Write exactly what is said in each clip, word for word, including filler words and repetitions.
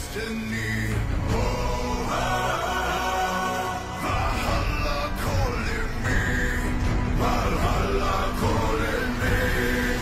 destiny. Oh, ah, Valhalla calling me. Valhalla calling me.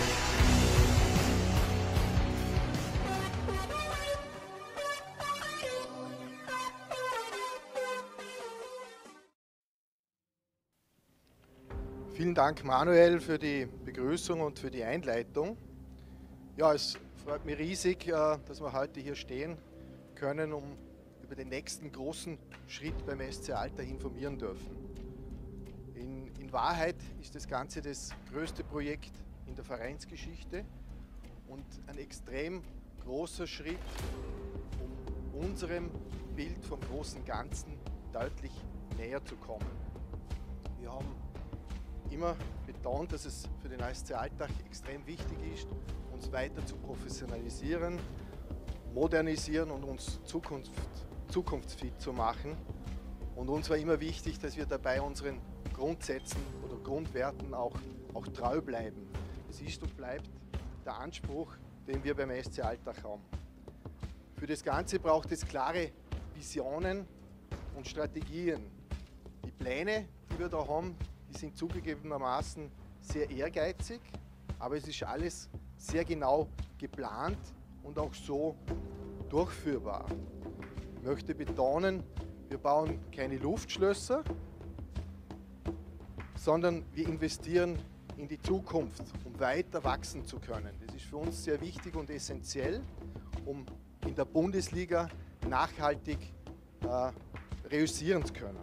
Vielen Dank, Manuel, für die Begrüßung und für die Einleitung. Ja, es freut mich riesig, dass wir heute hier stehen können, um über den nächsten großen Schritt beim S C Altach informieren dürfen. In, in Wahrheit ist das Ganze das größte Projekt in der Vereinsgeschichte und ein extrem großer Schritt, um unserem Bild vom großen Ganzen deutlich näher zu kommen. Wir haben immer betont, dass es für den S C Altach extrem wichtig ist, uns weiter zu professionalisieren, modernisieren und uns Zukunft, zukunftsfit zu machen. Und uns war immer wichtig, dass wir dabei unseren Grundsätzen oder Grundwerten auch, auch treu bleiben. Es ist und bleibt der Anspruch, den wir beim S C Altach haben. Für das Ganze braucht es klare Visionen und Strategien. Die Pläne, die wir da haben, die sind zugegebenermaßen sehr ehrgeizig, aber es ist alles sehr genau geplant und auch so durchführbar. Ich möchte betonen, wir bauen keine Luftschlösser, sondern wir investieren in die Zukunft, um weiter wachsen zu können. Das ist für uns sehr wichtig und essentiell, um in der Bundesliga nachhaltig äh, reüssieren zu können.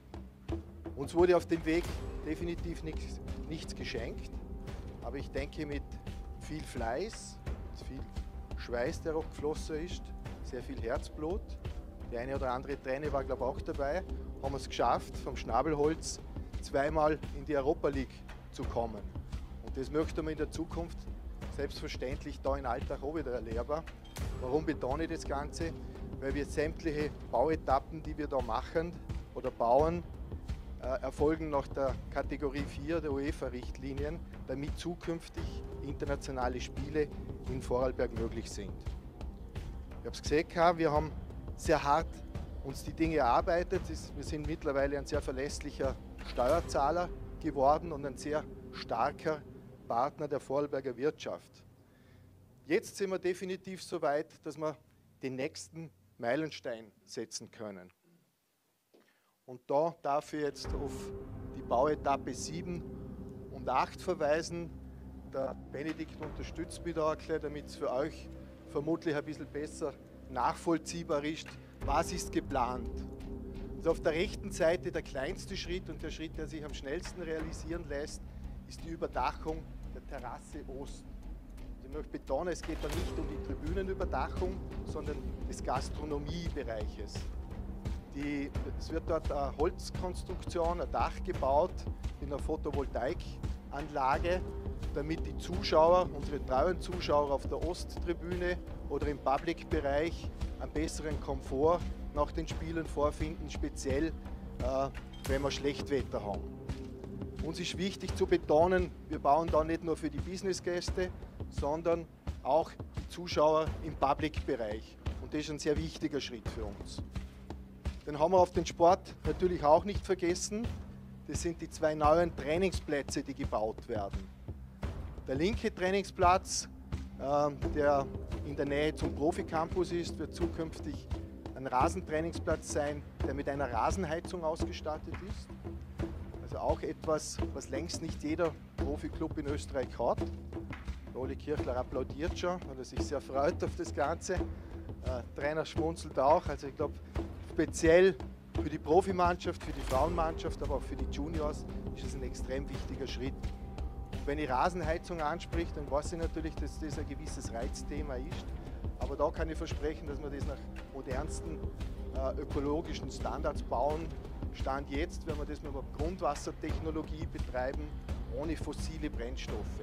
Uns wurde auf dem Weg definitiv nichts, nichts geschenkt, aber ich denke, mit viel Fleiß, mit viel Schweiß, der auch geflossen ist, sehr viel Herzblut, die eine oder andere Träne war, glaube ich, auch dabei, haben wir es geschafft, vom Schnabelholz zweimal in die Europa League zu kommen. Und das möchte man in der Zukunft selbstverständlich da in Altach auch wieder erleben. Warum betone ich das Ganze? Weil wir sämtliche Bauetappen, die wir da machen oder bauen, erfolgen nach der Kategorie vier der UEFA-Richtlinien, damit zukünftig internationale Spiele in Vorarlberg möglich sind. Ich habe es gesehen, wir haben sehr hart uns die Dinge erarbeitet. Wir sind mittlerweile ein sehr verlässlicher Steuerzahler geworden und ein sehr starker Partner der Vorarlberger Wirtschaft. Jetzt sind wir definitiv so weit, dass wir den nächsten Meilenstein setzen können. Und da darf ich jetzt auf die Bauetappe sieben und acht verweisen. Der Benedikt unterstützt mich da erklärt, damit es für euch vermutlich ein bisschen besser nachvollziehbar ist. Was ist geplant? Also auf der rechten Seite der kleinste Schritt und der Schritt, der sich am schnellsten realisieren lässt, ist die Überdachung der Terrasse Osten. Also ich möchte betonen, es geht da nicht um die Tribünenüberdachung, sondern des Gastronomiebereiches. Die, es wird dort eine Holzkonstruktion, ein Dach gebaut in einer Photovoltaikanlage, damit die Zuschauer, unsere treuen Zuschauer auf der Osttribüne oder im Public-Bereich einen besseren Komfort nach den Spielen vorfinden, speziell äh, wenn wir Schlechtwetter haben. Uns ist wichtig zu betonen, wir bauen da nicht nur für die Businessgäste, sondern auch die Zuschauer im Public-Bereich. Und das ist ein sehr wichtiger Schritt für uns. Den haben wir auf den Sport natürlich auch nicht vergessen. Das sind die zwei neuen Trainingsplätze, die gebaut werden. Der linke Trainingsplatz, äh, der in der Nähe zum Profi-Campus ist, wird zukünftig ein Rasentrainingsplatz sein, der mit einer Rasenheizung ausgestattet ist. Also auch etwas, was längst nicht jeder Profi-Club in Österreich hat. Der Oli Kirchler applaudiert schon, weil er sich sehr freut auf das Ganze. Der Trainer schmunzelt auch. Also ich glaube, speziell für die Profimannschaft, für die Frauenmannschaft, aber auch für die Juniors ist es ein extrem wichtiger Schritt. Und wenn ich Rasenheizung anspricht, dann weiß ich natürlich, dass das ein gewisses Reizthema ist. Aber da kann ich versprechen, dass wir das nach modernsten äh, ökologischen Standards bauen. Stand jetzt, wenn wir das mit einer Grundwassertechnologie betreiben, ohne fossile Brennstoffe.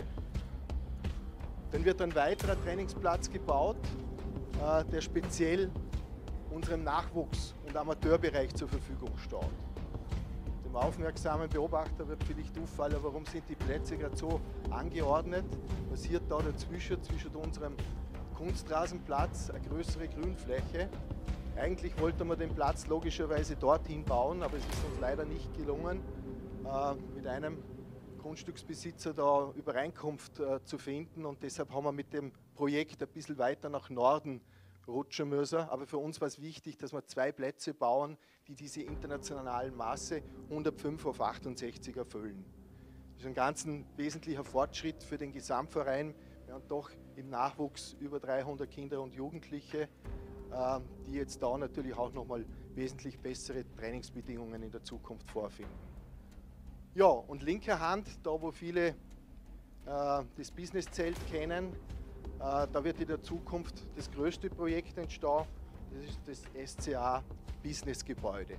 Dann wird ein weiterer Trainingsplatz gebaut, äh, der speziell unserem Nachwuchs- und Amateurbereich zur Verfügung steht. Dem aufmerksamen Beobachter wird vielleicht auffallen, warum sind die Plätze gerade so angeordnet. Was passiert da dazwischen, zwischen unserem Kunstrasenplatz, eine größere Grünfläche. Eigentlich wollte man den Platz logischerweise dorthin bauen, aber es ist uns leider nicht gelungen, äh, mit einem Grundstücksbesitzer da Übereinkunft äh, zu finden, und deshalb haben wir mit dem Projekt ein bisschen weiter nach Norden rutschen müssen. Aber für uns war es wichtig, dass wir zwei Plätze bauen, die diese internationalen Maße hundertfünf auf achtundsechzig erfüllen. Das ist ein ganz ein wesentlicher Fortschritt für den Gesamtverein. Wir haben doch im Nachwuchs über dreihundert Kinder und Jugendliche, äh, die jetzt da natürlich auch nochmal wesentlich bessere Trainingsbedingungen in der Zukunft vorfinden. Ja, und linker Hand, da wo viele äh, das Businesszelt kennen, äh, da wird in der Zukunft das größte Projekt entstehen, das ist das S C A Businessgebäude.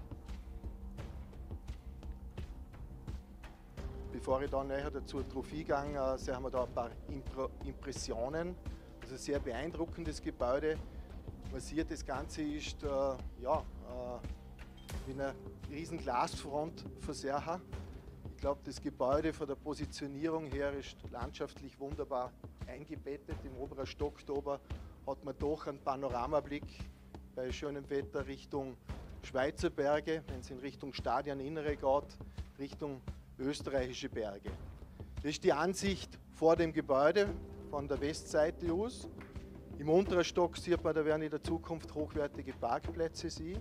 Bevor ich dann näher dazu drauf eingehe, äh, sehen wir da ein paar Impro Impressionen. Das ist ein sehr beeindruckendes Gebäude. Man sieht, das Ganze ist äh, ja, äh, mit einer riesen Glasfront versehen. Ich glaube, das Gebäude von der Positionierung her ist landschaftlich wunderbar eingebettet. Im oberen Stock da oben hat man doch einen Panoramablick bei schönem Wetter Richtung Schweizer Berge, wenn es in Richtung Stadioninnere geht, Richtung österreichische Berge. Das ist die Ansicht vor dem Gebäude von der Westseite aus. Im unteren Stock sieht man, da werden in der Zukunft hochwertige Parkplätze sein.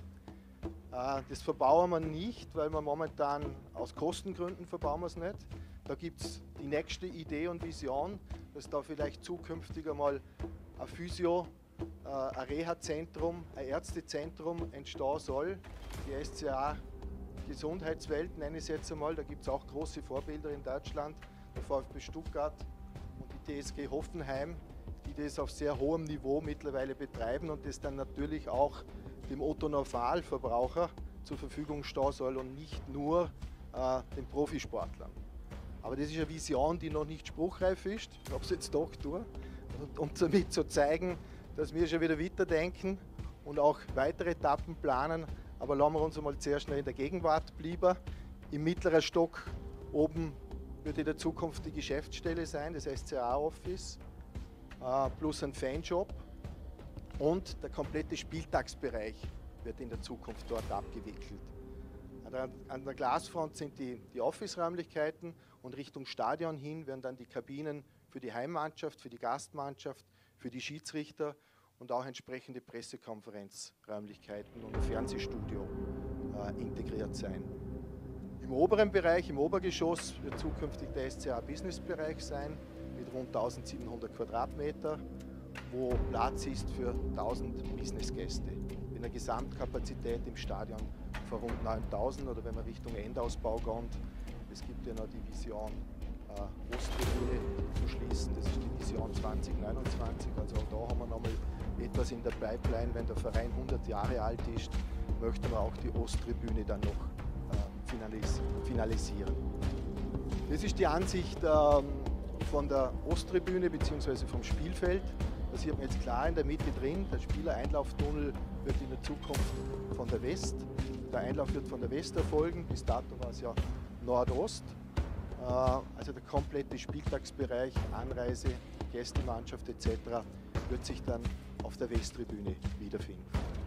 Das verbauen wir nicht, weil wir momentan aus Kostengründen verbauen wir es nicht. Da gibt es die nächste Idee und Vision, dass da vielleicht zukünftig einmal ein Physio, ein Reha-Zentrum, ein Ärztezentrum entstehen soll. Die S C A Gesundheitswelt nenne ich es jetzt einmal, da gibt es auch große Vorbilder in Deutschland, der VfB Stuttgart und die T S G Hoffenheim, die das auf sehr hohem Niveau mittlerweile betreiben und das dann natürlich auch dem Otto-Normalverbraucher zur Verfügung stehen soll und nicht nur äh, den Profisportlern. Aber das ist eine Vision, die noch nicht spruchreif ist. Ich habe es jetzt doch durch, um damit zu zeigen, dass wir schon wieder weiterdenken und auch weitere Etappen planen. Aber lassen wir uns einmal sehr schnell in der Gegenwart bleiben. Im mittleren Stock oben wird in der Zukunft die Geschäftsstelle sein, das S C A-Office, äh, plus ein Fanshop. Und der komplette Spieltagsbereich wird in der Zukunft dort abgewickelt. An der, an der Glasfront sind die, die Office-Räumlichkeiten und Richtung Stadion hin werden dann die Kabinen für die Heimmannschaft, für die Gastmannschaft, für die Schiedsrichter und auch entsprechende Pressekonferenzräumlichkeiten und ein Fernsehstudio äh, integriert sein. Im oberen Bereich, im Obergeschoss, wird zukünftig der S C A-Business-Bereich sein mit rund eintausendsiebenhundert Quadratmeter, wo Platz ist für tausend Businessgäste. Mit einer Gesamtkapazität im Stadion von rund neuntausend, oder wenn man Richtung Endausbau geht, es gibt ja noch die Vision äh, Osttribüne zu schließen, das ist die Vision zwanzig neunundzwanzig, also auch da haben wir nochmal etwas in der Pipeline. Wenn der Verein hundert Jahre alt ist, möchte man auch die Osttribüne dann noch äh, finalis finalisieren. Das ist die Ansicht äh, von der Osttribüne bzw. vom Spielfeld. Da sieht man jetzt klar in der Mitte drin, der Spielereinlauftunnel wird in der Zukunft von der West, der Einlauf wird von der West erfolgen, bis dato war es ja Nordost. Also der komplette Spieltagsbereich, Anreise, Gästemannschaft et cetera wird sich dann auf der Westtribüne wiederfinden.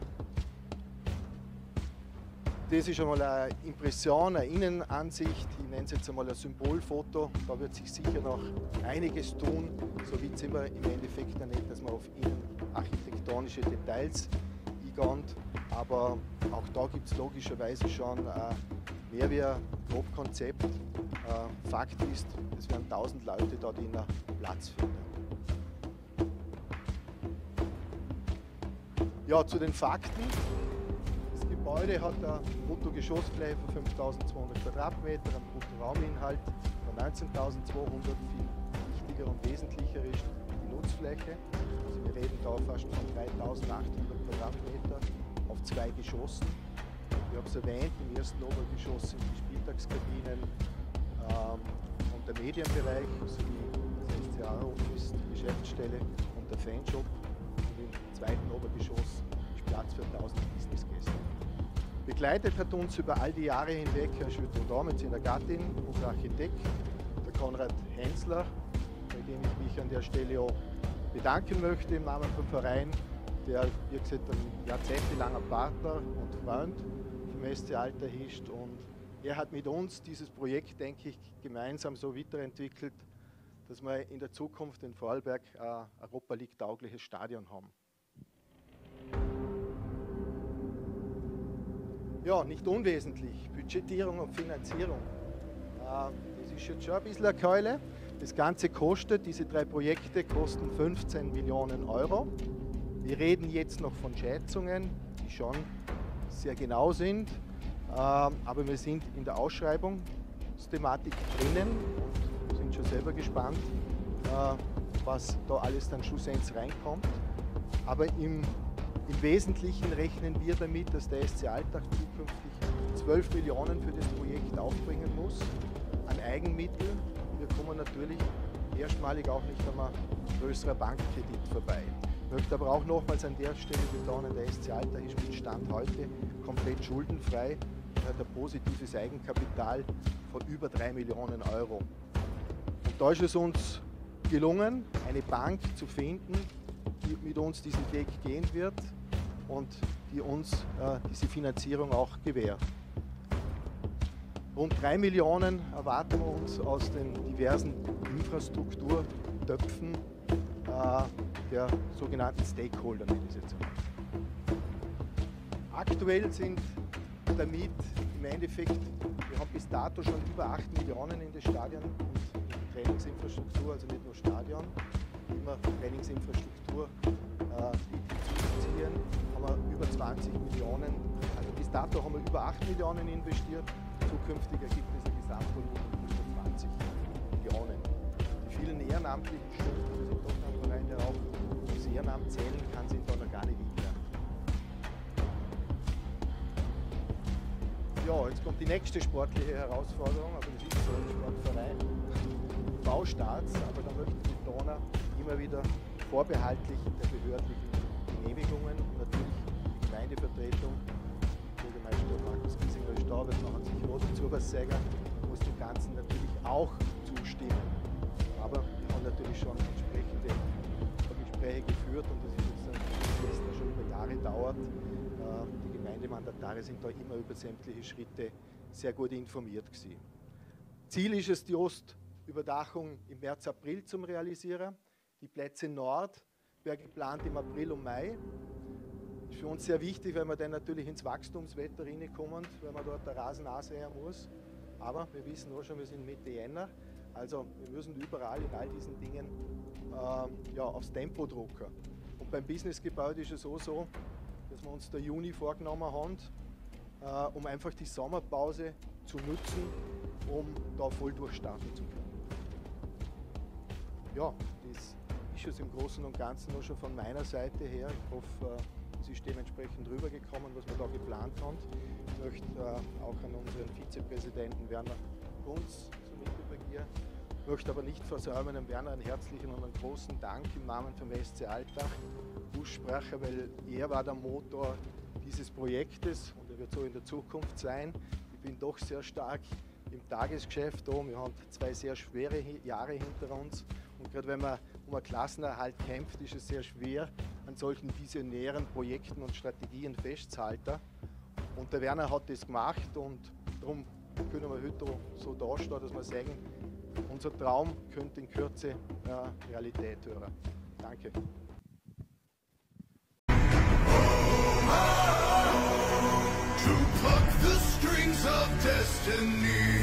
Das ist einmal eine Impression, eine Innenansicht, ich nenne es jetzt einmal ein Symbolfoto. Da wird sich sicher noch einiges tun. So weit sind wir im Endeffekt nicht, dass wir auf innenarchitektonische Details eingehen. Aber auch da gibt es logischerweise schon äh, mehr wie ein Grobkonzept. Äh, Fakt ist, es werden tausend Leute da drinnen Platz finden. Ja, zu den Fakten. Das Gebäude hat eine Bruttogeschossfläche von fünftausendzweihundert Quadratmeter, einen Bruttorauminhalt von neunzehntausendzweihundert. Viel wichtiger und wesentlicher ist die Nutzfläche. Also wir reden da fast von dreitausendachthundert Quadratmeter auf zwei Geschossen. Ich habe es erwähnt, im ersten Obergeschoss sind die Spieltagskabinen ähm, und der Medienbereich, sowie das S C A-Office, die Geschäftsstelle und der Fanshop. Und im zweiten Obergeschoss ist Platz für tausend Businessgäste. Begleitet hat uns über all die Jahre hinweg Herr Schütter mit seiner Gattin, unser Architekt, der Konrad Hensler, bei dem ich mich an der Stelle auch bedanken möchte im Namen vom Verein, der, wie gesagt, ein jahrzehntelanger Partner und Freund vom S C Alter ist. Und er hat mit uns dieses Projekt, denke ich, gemeinsam so weiterentwickelt, dass wir in der Zukunft in Vorarlberg ein Europa League-taugliches Stadion haben. Ja, nicht unwesentlich, Budgetierung und Finanzierung. Das ist jetzt schon ein bisschen eine Keule. Das Ganze kostet, diese drei Projekte kosten fünfzehn Millionen Euro. Wir reden jetzt noch von Schätzungen, die schon sehr genau sind, aber wir sind in der Ausschreibungsthematik drinnen und sind schon selber gespannt, was da alles dann schlussendlich reinkommt. Aber im, im Wesentlichen rechnen wir damit, dass der S C Altach zukünftig zwölf Millionen für das Projekt aufbringen muss an Eigenmitteln. Wir kommen natürlich erstmalig auch nicht an einem größeren Bankkredit vorbei. Ich möchte aber auch nochmals an der Stelle betonen, der S C Altach ist mit Stand heute komplett schuldenfrei und hat ein positives Eigenkapital von über drei Millionen Euro. Und da ist es uns gelungen, eine Bank zu finden, die mit uns diesen Weg gehen wird und die uns äh, diese Finanzierung auch gewährt. Rund drei Millionen erwarten wir uns aus den diversen Infrastrukturtöpfen äh, der sogenannten Stakeholder. Aktuell sind damit im Endeffekt, wir haben bis dato schon über acht Millionen in das Stadion und in die Trainingsinfrastruktur, also nicht nur Stadion, immer Trainingsinfrastruktur äh, hinzuziehen, haben wir über zwanzig Millionen, also bis dato haben wir über acht Millionen investiert. Zukünftig ergibt es ein Gesamtvolumen von über zwanzig Millionen. Die vielen ehrenamtlichen Stunden, wir sind doch ein Verein, der auch das Ehrenamt zählen kann, sind da noch gar nicht weniger. Ja, jetzt kommt die nächste sportliche Herausforderung, aber das ist so ein Sportverein. Baustarts, aber da möchte ich betonen, immer wieder vorbehaltlich der behördlichen Genehmigungen und natürlich die Gemeindevertretung. Bürgermeister Markus Giesinger ist da, wir machen sich große Zubersäger, muss dem Ganzen natürlich auch zustimmen. Aber wir haben natürlich schon entsprechende Gespräche geführt und das ist jetzt ein Prozess, der schon über Jahre dauert. Die Gemeindemandatare sind da immer über sämtliche Schritte sehr gut informiert gewesen. Ziel ist es, die Ostüberdachung im März, April zu realisieren. Die Plätze Nord wäre geplant im April und Mai. Das ist für uns sehr wichtig, weil wir dann natürlich ins Wachstumswetter reinkommen, weil man dort der Rasen ansehen muss. Aber wir wissen auch schon, wir sind Mitte Jänner, also wir müssen überall in all diesen Dingen äh, ja, aufs Tempo drucken. Und beim Businessgebäude ist es auch so, dass wir uns der Juni vorgenommen haben, äh, um einfach die Sommerpause zu nutzen, um da voll durchstarten zu können. Ja, das ist es im Großen und Ganzen nur schon von meiner Seite her. Ich hoffe, äh, es ist dementsprechend rübergekommen, was wir da geplant haben. Ich möchte äh, auch an unseren Vizepräsidenten Werner Kunz somit übergehen. Ich möchte aber nicht versäumen, dem Werner einen herzlichen und einen großen Dank im Namen vom S C Altach aussprechen, weil er war der Motor dieses Projektes und er wird so in der Zukunft sein. Ich bin doch sehr stark im Tagesgeschäft da. Wir haben zwei sehr schwere Jahre hinter uns und gerade wenn man um einen Klassenerhalt kämpft, ist es sehr schwer, an solchen visionären Projekten und Strategien festzuhalten. Und der Werner hat das gemacht und darum können wir heute so dastehen, dass wir sagen, unser Traum könnte in Kürze äh, Realität werden. Danke. To pluck the strings of destiny.